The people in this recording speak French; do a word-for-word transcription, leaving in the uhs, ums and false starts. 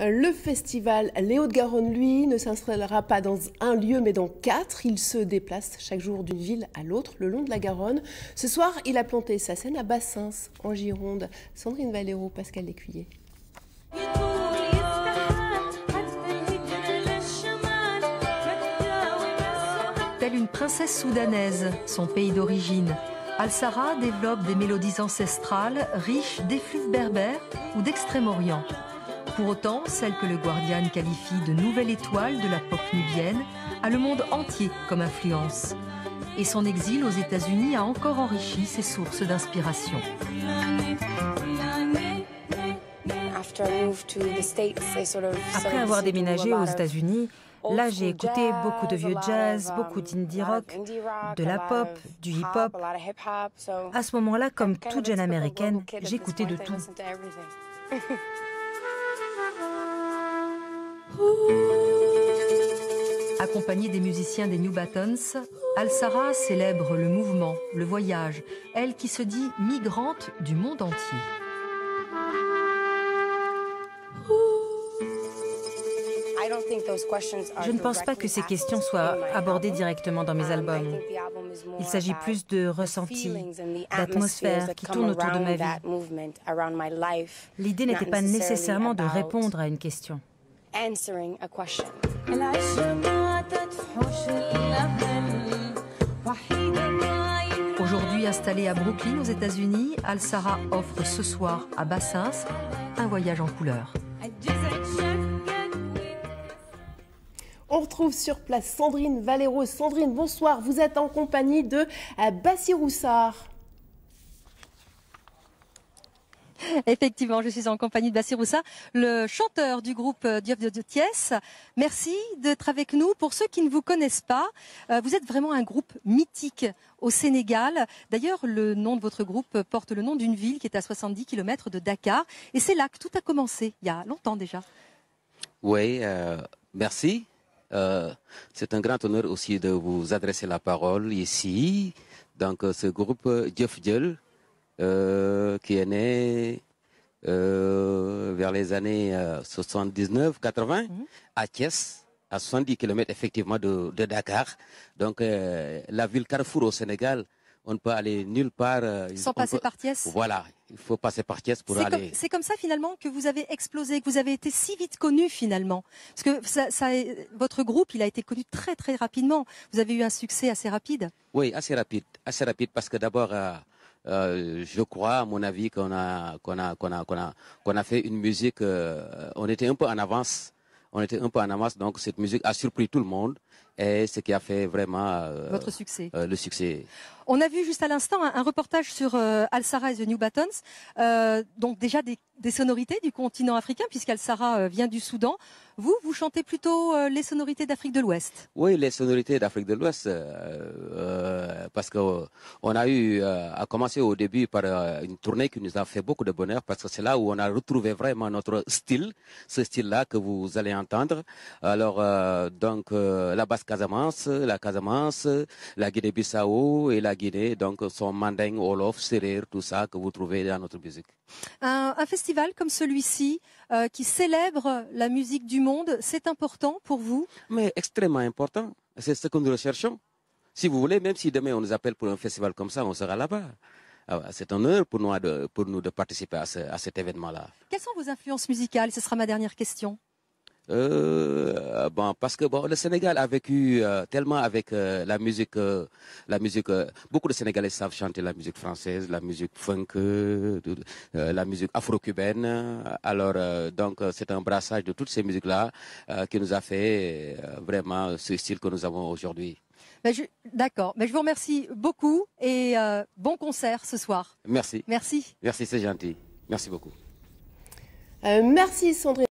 Le festival Les Hauts-de-Garonne, lui, ne s'installera pas dans un lieu, mais dans quatre. Il se déplace chaque jour d'une ville à l'autre, le long de la Garonne. Ce soir, il a planté sa scène à Bassins, en Gironde. Sandrine Valero, Pascal Lécuyer. Telle une princesse soudanaise, son pays d'origine, Al-Sara développe des mélodies ancestrales riches d'effluves berbères ou d'Extrême-Orient. Pour autant, celle que le Guardian qualifie de nouvelle étoile de la pop nubienne a le monde entier comme influence. Et son exil aux États-Unis a encore enrichi ses sources d'inspiration. Après avoir déménagé aux États-Unis, là j'ai écouté beaucoup de vieux jazz, beaucoup d'indie rock, de la pop, du hip-hop. À ce moment-là, comme toute jeune américaine, j'écoutais de tout. Accompagnée des musiciens des New Buttons, Al-Sara célèbre le mouvement, le voyage, elle qui se dit migrante du monde entier. Je ne pense pas que ces questions soient abordées directement dans mes albums. Il s'agit plus de ressentis, d'atmosphère qui tournent autour de ma vie. L'idée n'était pas nécessairement de répondre à une question. Aujourd'hui installée à Brooklyn aux États-Unis, Al-Sara offre ce soir à Bassins un voyage en couleur. On retrouve sur place Sandrine Valero. Sandrine, bonsoir. Vous êtes en compagnie de Bassirou Roussard. Effectivement, je suis en compagnie de Bassirou Roussard, le chanteur du groupe Diop de Thiès. Merci d'être avec nous. Pour ceux qui ne vous connaissent pas, vous êtes vraiment un groupe mythique au Sénégal. D'ailleurs, le nom de votre groupe porte le nom d'une ville qui est à soixante-dix kilomètres de Dakar. Et c'est là que tout a commencé, il y a longtemps déjà. Oui, euh, merci. Euh, c'est un grand honneur aussi de vous adresser la parole ici. Donc, ce groupe Diop Diol, euh, qui est né euh, vers les années euh, soixante-dix-neuf quatre-vingts, mmh. à Thiès, à soixante-dix kilomètres effectivement de, de Dakar. Donc, euh, la ville Carrefour au Sénégal, on ne peut aller nulle part. Euh, Sans passer peut... par Thiès. Voilà, il faut passer par Thiès pour aller. C'est comme ça finalement que vous avez explosé, que vous avez été si vite connu finalement. Parce que ça, ça, votre groupe, il a été connu très très rapidement. Vous avez eu un succès assez rapide. Oui, assez rapide, assez rapide parce que d'abord, euh, euh, je crois, à mon avis, qu'on a, qu'on a, qu'on a, qu'on a, qu'on a fait une musique. Euh, on était un peu en avance. On était un peu en avance, donc cette musique a surpris tout le monde. Et ce qui a fait vraiment euh, votre succès. Euh, le succès. On a vu juste à l'instant un, un reportage sur euh, Al-Sara et The New Buttons, euh, donc déjà des, des sonorités du continent africain, puisqu'Al-Sara euh, vient du Soudan. Vous, vous chantez plutôt euh, les sonorités d'Afrique de l'Ouest. Oui, les sonorités d'Afrique de l'Ouest, euh, euh, parce qu'on euh, a eu euh, à commencer au début par euh, une tournée qui nous a fait beaucoup de bonheur, parce que c'est là où on a retrouvé vraiment notre style, ce style-là que vous allez entendre. Alors, euh, donc, euh, la Basse-Casamance, la Casamance, la Guinée-Bissau et la Guinée, donc son manding, Wolof, Serer, tout ça que vous trouvez dans notre musique. Un, un festival comme celui-ci, euh, qui célèbre la musique du monde, c'est important pour vous? Mais extrêmement important, c'est ce que nous recherchons. Si vous voulez, même si demain on nous appelle pour un festival comme ça, on sera là-bas. C'est un honneur pour nous de, pour nous de participer à, ce, à cet événement-là. Quelles sont vos influences musicales? Ce sera ma dernière question. Euh, bon, parce que bon, le Sénégal a vécu euh, tellement avec euh, la musique, euh, la musique. Euh, beaucoup de Sénégalais savent chanter la musique française, la musique funk, euh, euh, la musique afro-cubaine. Alors, euh, donc, c'est un brassage de toutes ces musiques-là euh, qui nous a fait euh, vraiment ce style que nous avons aujourd'hui. Ben D'accord, mais je vous remercie beaucoup et euh, bon concert ce soir. Merci. Merci. Merci, c'est gentil. Merci beaucoup. Euh, merci Sandrine.